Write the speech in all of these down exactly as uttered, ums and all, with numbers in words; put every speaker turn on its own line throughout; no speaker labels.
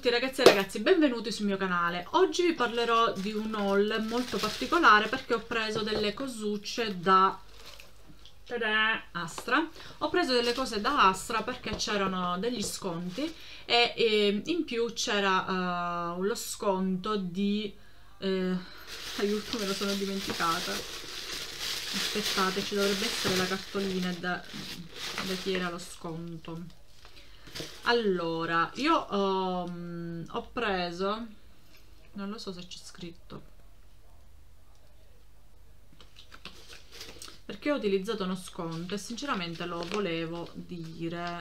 tutti ragazzi e ragazzi, benvenuti sul mio canale. Oggi vi parlerò di un haul molto particolare perché ho preso delle cosucce da Astra. Ho preso delle cose da Astra perché c'erano degli sconti e, e in più c'era uh, lo sconto di... Eh, aiuto, me lo sono dimenticata. Aspettate, ci dovrebbe essere la cartolina da, da chi era lo sconto. Allora, io um, ho preso, non lo so se c'è scritto, perché ho utilizzato uno sconto e sinceramente lo volevo dire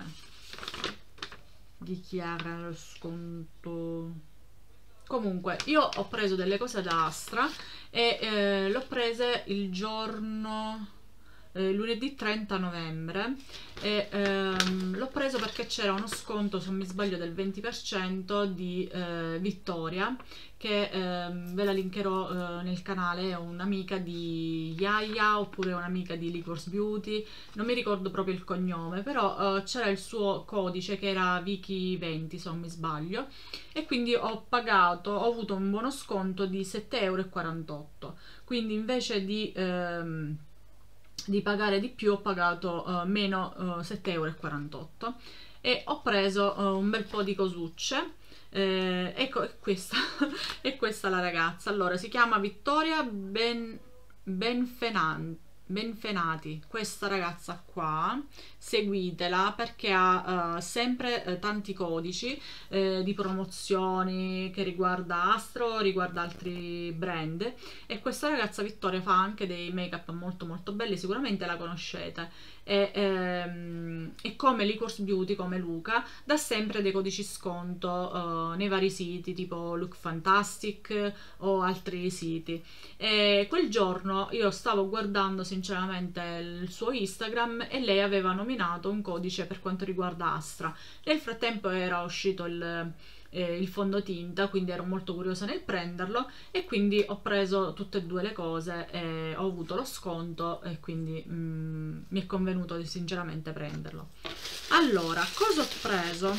di chi era lo sconto. Comunque, io ho preso delle cose da Astra e eh, l'ho prese il giorno... Eh, lunedì trenta novembre e ehm, l'ho preso perché c'era uno sconto, se non mi sbaglio, del venti per cento di eh, Vittoria, che ehm, ve la linkerò eh, nel canale. È un'amica di Yaya oppure un'amica di Liquors Beauty, non mi ricordo proprio il cognome, però eh, c'era il suo codice che era Vicky venti se non mi sbaglio, e quindi ho pagato, ho avuto un buono sconto di sette e quarantotto euro. Quindi invece di ehm, di pagare di più ho pagato uh, meno uh, sette e quarantotto euro e ho preso uh, un bel po' di cosucce. Eh, ecco, è questa è questa la ragazza. Allora, si chiama Vittoria ben, Benfenanti Benfenati, questa ragazza qua, seguitela perché ha uh, sempre uh, tanti codici uh, di promozioni che riguarda Astro, riguarda altri brand, e questa ragazza Vittoria fa anche dei make up molto molto belli, sicuramente la conoscete, e, ehm, e come Liquors Beauty, come Luca, dà sempre dei codici sconto uh, nei vari siti tipo Look Fantastic o altri siti. E quel giorno io stavo guardando sinceramente il suo Instagram e lei aveva nominato un codice per quanto riguarda Astra. Nel frattempo era uscito il, eh, il fondotinta, quindi ero molto curiosa nel prenderlo e quindi ho preso tutte e due le cose e ho avuto lo sconto e quindi mm, mi è convenuto di sinceramente prenderlo. Allora, cosa ho preso?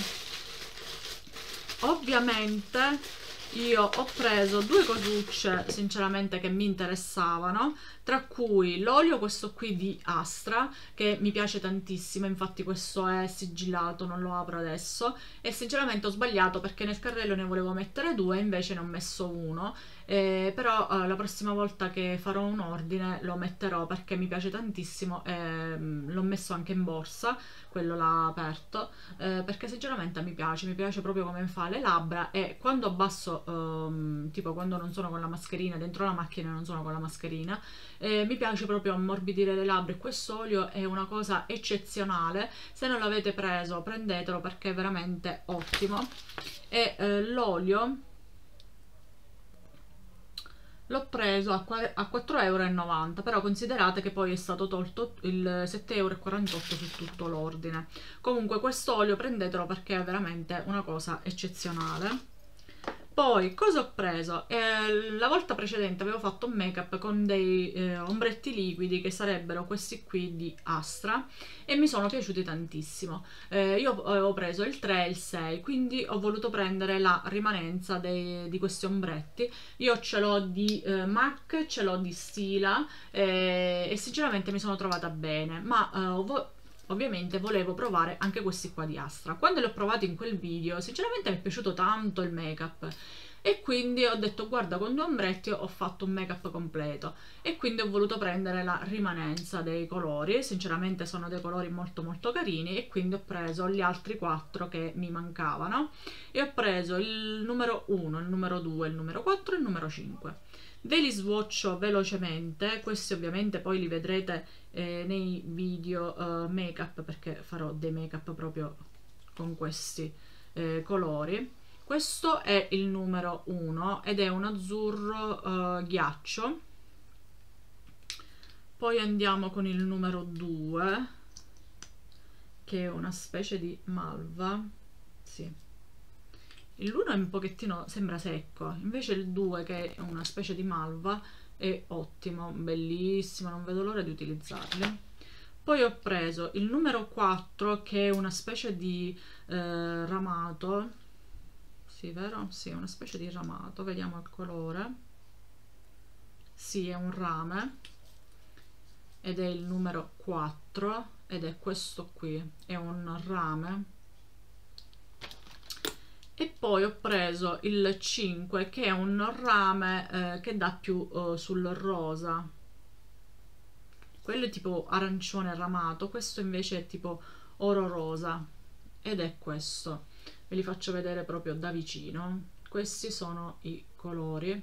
Ovviamente io ho preso due cosucce sinceramente che mi interessavano, tra cui l'olio, questo qui di Astra, che mi piace tantissimo, infatti questo è sigillato, non lo apro adesso, e sinceramente ho sbagliato perché nel carrello ne volevo mettere due, invece ne ho messo uno, eh, però eh, la prossima volta che farò un ordine lo metterò perché mi piace tantissimo e mm, l'ho messo anche in borsa, quello l'ha aperto, eh, perché sinceramente mi piace, mi piace proprio come fa le labbra, e quando abbasso, ehm, tipo quando non sono con la mascherina, dentro la macchina non sono con la mascherina, eh, mi piace proprio ammorbidire le labbra, e quest'olio è una cosa eccezionale. Se non l'avete preso prendetelo perché è veramente ottimo. E eh, l'olio l'ho preso a quattro e novanta euro, però considerate che poi è stato tolto il sette e quarantotto euro su tutto l'ordine. Comunque quest'olio prendetelo perché è veramente una cosa eccezionale. Poi cosa ho preso? Eh, la volta precedente avevo fatto un make up con dei eh, ombretti liquidi che sarebbero questi qui di Astra e mi sono piaciuti tantissimo. Eh, io avevo preso il tre e il sei, quindi ho voluto prendere la rimanenza dei, di questi ombretti. Io ce l'ho di eh, MAC, ce l'ho di Stila eh, e sinceramente mi sono trovata bene, ma eh, ho ovviamente volevo provare anche questi qua di Astra. Quando li ho provati in quel video sinceramente mi è piaciuto tanto il make up e quindi ho detto guarda, con due ombretti ho fatto un make up completo, e quindi ho voluto prendere la rimanenza dei colori. Sinceramente sono dei colori molto molto carini e quindi ho preso gli altri quattro che mi mancavano e ho preso il numero uno, il numero due, il numero quattro e il numero cinque. Ve li swatcho velocemente, questi ovviamente poi li vedrete eh, nei video uh, make up, perché farò dei make up proprio con questi eh, colori. Questo è il numero uno ed è un azzurro uh, ghiaccio. Poi andiamo con il numero due, che è una specie di malva. Sì. L'uno è un pochettino, sembra secco, invece il due, che è una specie di malva, è ottimo, bellissimo, non vedo l'ora di utilizzarli. Poi ho preso il numero quattro, che è una specie di eh, ramato, sì, vero? Sì, una specie di ramato, vediamo il colore. Sì, è un rame ed è il numero quattro ed è questo qui, è un rame. E poi ho preso il cinque che è un rame eh, che dà più eh, sul rosa. Quello è tipo arancione ramato, questo invece è tipo oro rosa ed è questo. Ve li faccio vedere proprio da vicino. Questi sono i colori.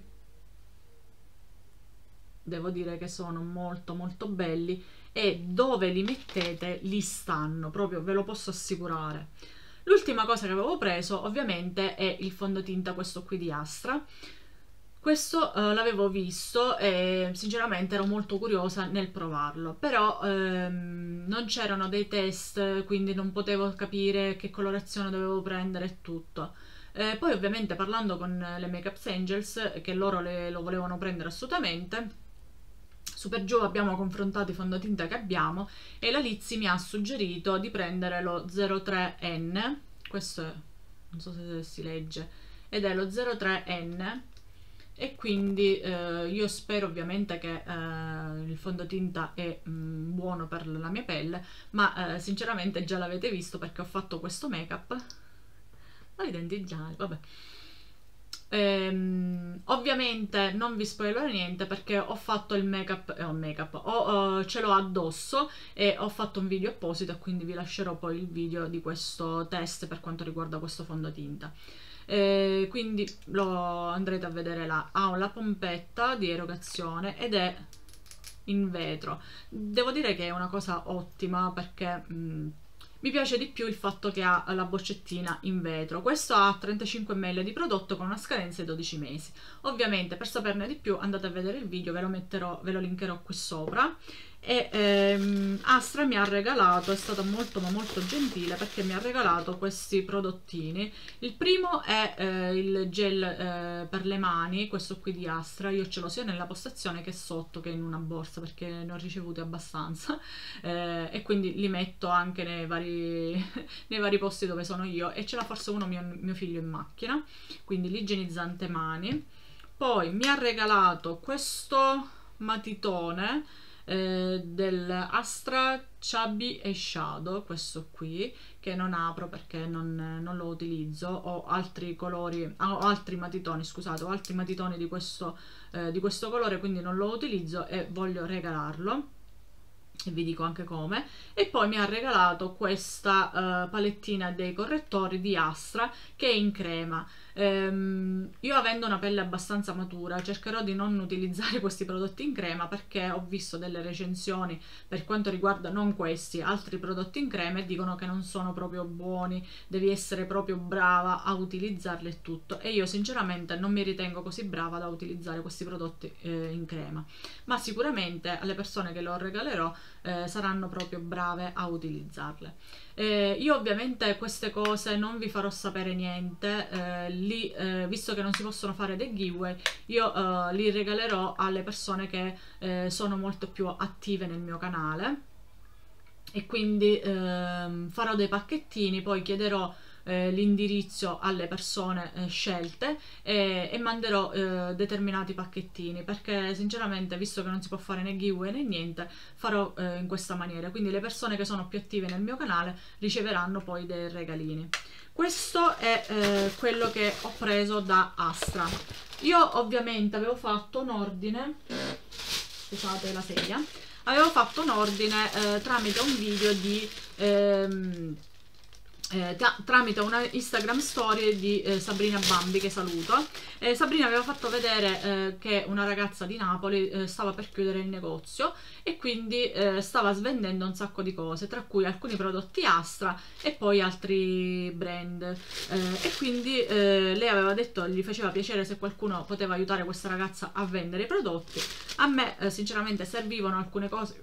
Devo dire che sono molto molto belli e dove li mettete li stanno, proprio ve lo posso assicurare. L'ultima cosa che avevo preso ovviamente è il fondotinta, questo qui di Astra. Questo eh, l'avevo visto e sinceramente ero molto curiosa nel provarlo, però ehm, non c'erano dei test, quindi non potevo capire che colorazione dovevo prendere e tutto. Eh, poi ovviamente parlando con le Makeup Angels, che loro le, lo volevano prendere assolutamente, su per giù abbiamo confrontato i fondotinta che abbiamo e la Lizzy mi ha suggerito di prendere lo zero tre N, questo è, non so se si legge, ed è lo zero tre N. E quindi eh, io spero ovviamente che eh, il fondotinta è mh, buono per la mia pelle, ma eh, sinceramente già l'avete visto perché ho fatto questo make up. Ho i denti gialli, vabbè. Ehm, ovviamente non vi spoilerò niente perché ho fatto il make up, eh, make up ho, uh, ce l'ho addosso e ho fatto un video apposito, quindi vi lascerò poi il video di questo test per quanto riguarda questo fondotinta. Eh, quindi lo andrete a vedere là. Ha la pompetta di erogazione ed è in vetro. Devo dire che è una cosa ottima perché mh, mi piace di più il fatto che ha la boccettina in vetro. Questo ha trentacinque millilitri di prodotto con una scadenza di dodici mesi. Ovviamente per saperne di più andate a vedere il video, ve lo metterò, ve lo linkerò qui sopra. E ehm, Astra mi ha regalato, è stata molto ma molto gentile perché mi ha regalato questi prodottini. Il primo è eh, il gel eh, per le mani, questo qui di Astra. Io ce l'ho sia nella postazione che sotto che in una borsa perché ne ho ricevuti abbastanza eh, e quindi li metto anche nei vari, nei vari posti dove sono io, e ce l'ha forse uno mio, mio figlio in macchina, quindi l'igienizzante mani. Poi mi ha regalato questo matitone Eh, del Astra Chubby e Shadow, questo qui che non apro perché non, non lo utilizzo. Ho altri colori, ho altri matitoni, scusate, ho altri matitoni di questo, eh, di questo colore, quindi non lo utilizzo e voglio regalarlo e vi dico anche come. E poi mi ha regalato questa uh, palettina dei correttori di Astra che è in crema. Um, io avendo una pelle abbastanza matura cercherò di non utilizzare questi prodotti in crema perché ho visto delle recensioni per quanto riguarda non questi, altri prodotti in crema e dicono che non sono proprio buoni, devi essere proprio brava a utilizzarli e tutto, e io sinceramente non mi ritengo così brava da utilizzare questi prodotti eh, in crema, ma sicuramente alle persone che lo regalerò eh, saranno proprio brave a utilizzarle. Eh, io ovviamente queste cose non vi farò sapere niente, eh, li, eh, visto che non si possono fare dei giveaway, io eh, li regalerò alle persone che eh, sono molto più attive nel mio canale, e quindi ehm, farò dei pacchettini, poi chiederò eh, l'indirizzo alle persone eh, scelte e, e manderò eh, determinati pacchettini, perché sinceramente, visto che non si può fare né giveaway né niente, farò eh, in questa maniera, quindi le persone che sono più attive nel mio canale riceveranno poi dei regalini. Questo è eh, quello che ho preso da Astra. Io ovviamente avevo fatto un ordine, scusate la sedia, avevo fatto un ordine eh, tramite un video di ehm, eh, tra tramite una Instagram story di eh, Sabrina Bambi, che saluto. eh, Sabrina aveva fatto vedere eh, che una ragazza di Napoli eh, stava per chiudere il negozio e quindi eh, stava svendendo un sacco di cose, tra cui alcuni prodotti Astra e poi altri brand, eh, e quindi eh, lei aveva detto gli faceva piacere se qualcuno poteva aiutare questa ragazza a vendere i prodotti. A me eh, sinceramente servivano alcune cose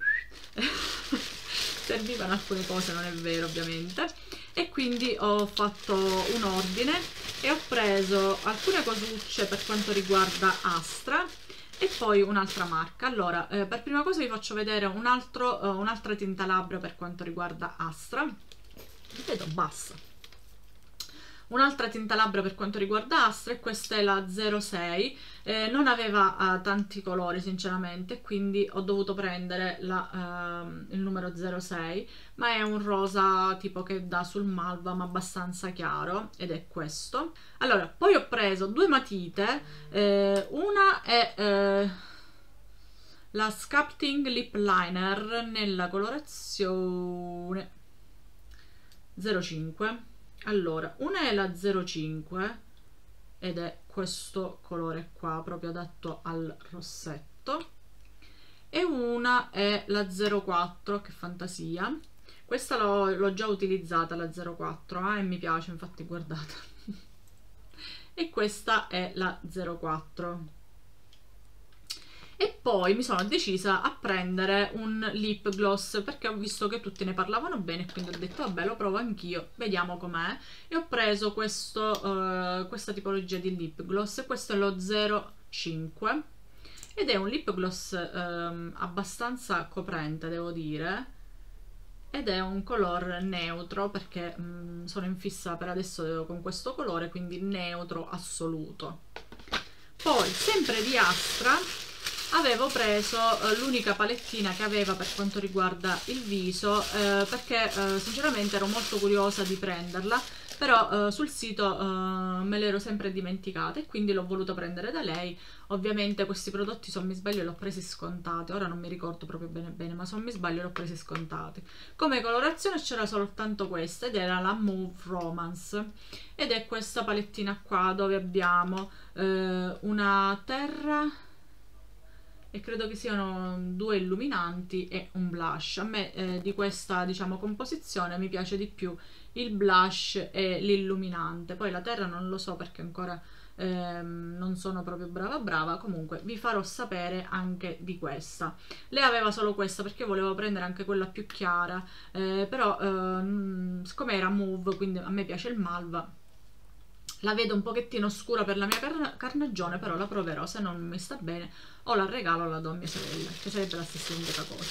servivano alcune cose, non è vero ovviamente, e quindi ho fatto un ordine e ho preso alcune cosucce per quanto riguarda Astra e poi un'altra marca. Allora, eh, per prima cosa vi faccio vedere un altro, uh, un'altra tinta labbra per quanto riguarda Astra. Vedo bassa. un'altra tinta labbra per quanto riguarda Astra, e questa è la zero sei. Eh, non aveva uh, tanti colori sinceramente, quindi ho dovuto prendere la, uh, il numero zero sei, ma è un rosa tipo che dà sul malva, ma abbastanza chiaro, ed è questo. Allora, poi ho preso due matite, eh, una è eh, la Sculpting Lip Liner nella colorazione zero cinque. Allora, una è la zero cinque ed è questo colore qua, proprio adatto al rossetto, e una è la zero quattro, che fantasia. Questa l'ho già utilizzata, la zero quattro, eh, e mi piace, infatti guardate. E questa è la zero quattro. E poi mi sono decisa a prendere un lip gloss, perché ho visto che tutti ne parlavano bene, quindi ho detto vabbè, lo provo anch'io, vediamo com'è. E ho preso questo, uh, questa tipologia di lip gloss. Questo è lo zero cinque ed è un lip gloss um, abbastanza coprente, devo dire, ed è un color neutro, perché um, sono in fissa per adesso con questo colore, quindi neutro assoluto. Poi, sempre di Astra, avevo preso uh, l'unica palettina che aveva per quanto riguarda il viso, uh, perché uh, sinceramente ero molto curiosa di prenderla, però uh, sul sito uh, me l'ero sempre dimenticata, e quindi l'ho voluto prendere da lei. Ovviamente questi prodotti, se non mi sbaglio, li ho presi scontati, ora non mi ricordo proprio bene bene, ma se non mi sbaglio li ho presi scontati. Come colorazione c'era soltanto questa, ed era la Mauve Romance, ed è questa palettina qua, dove abbiamo uh, una terra, e credo che siano due illuminanti e un blush. A me eh, di questa, diciamo, composizione mi piace di più il blush e l'illuminante. Poi la terra non lo so, perché ancora ehm, non sono proprio brava brava. Comunque vi farò sapere anche di questa. Lei aveva solo questa, perché volevo prendere anche quella più chiara, eh, però ehm, siccome era mauve, quindi a me piace il malva, la vedo un pochettino scura per la mia car carnagione, però la proverò. Se non mi sta bene, o la regalo o la do a mia sorella, che sarebbe la stessa identica cosa.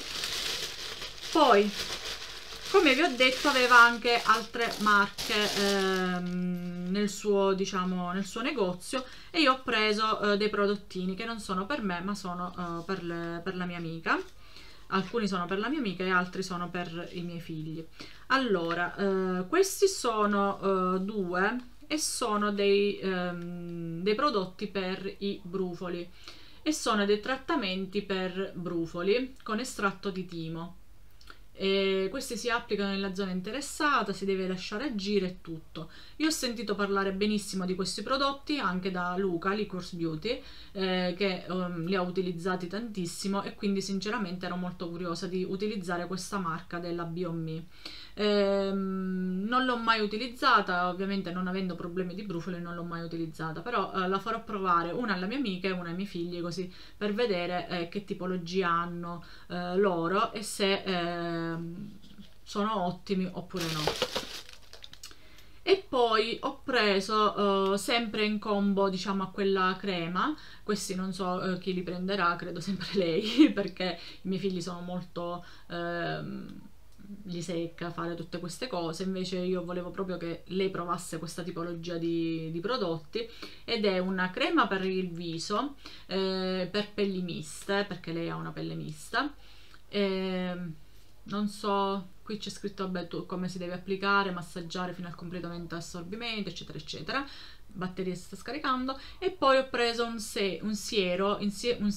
Poi, come vi ho detto, aveva anche altre marche ehm, nel suo, diciamo, nel suo negozio, e io ho preso eh, dei prodottini che non sono per me, ma sono eh, per, le, per la mia amica. Alcuni sono per la mia amica e altri sono per i miei figli. Allora, eh, questi sono eh, due, e sono dei, um, dei prodotti per i brufoli, e sono dei trattamenti per brufoli con estratto di timo. E questi si applicano nella zona interessata, si deve lasciare agire e tutto. Io ho sentito parlare benissimo di questi prodotti anche da Luca, Liquors Beauty, eh, che um, li ha utilizzati tantissimo, e quindi sinceramente ero molto curiosa di utilizzare questa marca della Biomi. Ehm, non l'ho mai utilizzata, ovviamente non avendo problemi di brufoli non l'ho mai utilizzata, però eh, la farò provare una alla mia amica e una ai miei figli, così per vedere eh, che tipologia hanno eh, loro, e se eh, sono ottimi oppure no. E poi ho preso uh, sempre in combo, diciamo, a quella crema. Questi non so uh, chi li prenderà, credo sempre lei, perché i miei figli sono molto uh, gli secca fare tutte queste cose. Invece io volevo proprio che lei provasse questa tipologia di, di prodotti, ed è una crema per il viso eh, per pelli miste, perché lei ha una pelle mista. E, non so, qui c'è scritto vabbè, tu, come si deve applicare, massaggiare fino al completamento assorbimento, eccetera eccetera. Batteria si sta scaricando. E poi ho preso un, se, un siero insie, un,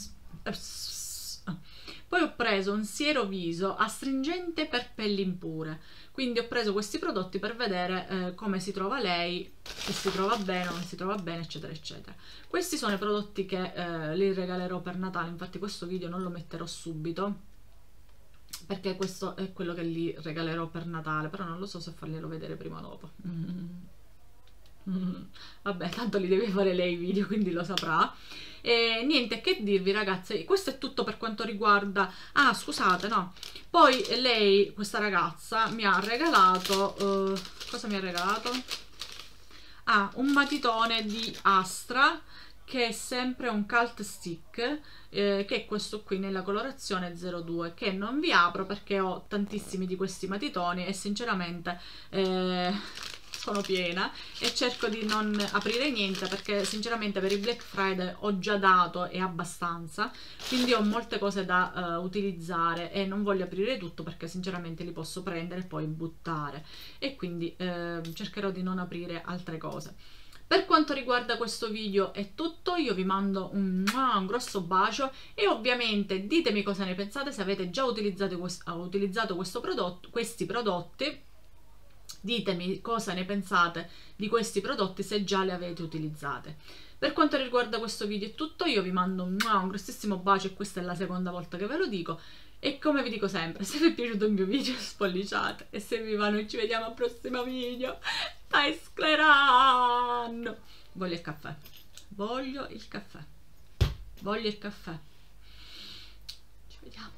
poi ho preso un siero viso astringente per pelli impure. Quindi ho preso questi prodotti per vedere eh, come si trova lei, se si trova bene o non si trova bene, eccetera eccetera. Questi sono i prodotti che eh, li regalerò per Natale. Infatti questo video non lo metterò subito, perché questo è quello che li regalerò per Natale, però non lo so se farglielo vedere prima o dopo. Mm. Mm. Vabbè, tanto li deve fare lei i video, quindi lo saprà. E niente, che dirvi ragazze, questo è tutto per quanto riguarda... Ah, scusate, no. Poi lei, questa ragazza, mi ha regalato... Uh, cosa mi ha regalato? Ah, un matitone di Astra, che è sempre un cult stick, eh, che è questo qui nella colorazione zero due, che non vi apro perché ho tantissimi di questi matitoni e sinceramente eh, sono piena e cerco di non aprire niente, perché sinceramente per il Black Friday ho già dato e abbastanza, quindi ho molte cose da uh, utilizzare e non voglio aprire tutto perché sinceramente li posso prendere e poi buttare, e quindi uh, cercherò di non aprire altre cose. Per quanto riguarda questo video è tutto, io vi mando un, un grosso bacio e ovviamente ditemi cosa ne pensate, se avete già utilizzato, utilizzato questo prodotto, questi prodotti, ditemi cosa ne pensate di questi prodotti se già li avete utilizzati. Per quanto riguarda questo video è tutto, io vi mando un, un grossissimo bacio e questa è la seconda volta che ve lo dico. E come vi dico sempre, se vi è piaciuto il mio video spolliciate, e se vi va noi ci vediamo al prossimo video. Dai sclerando! Voglio il caffè, voglio il caffè, voglio il caffè. Ci vediamo.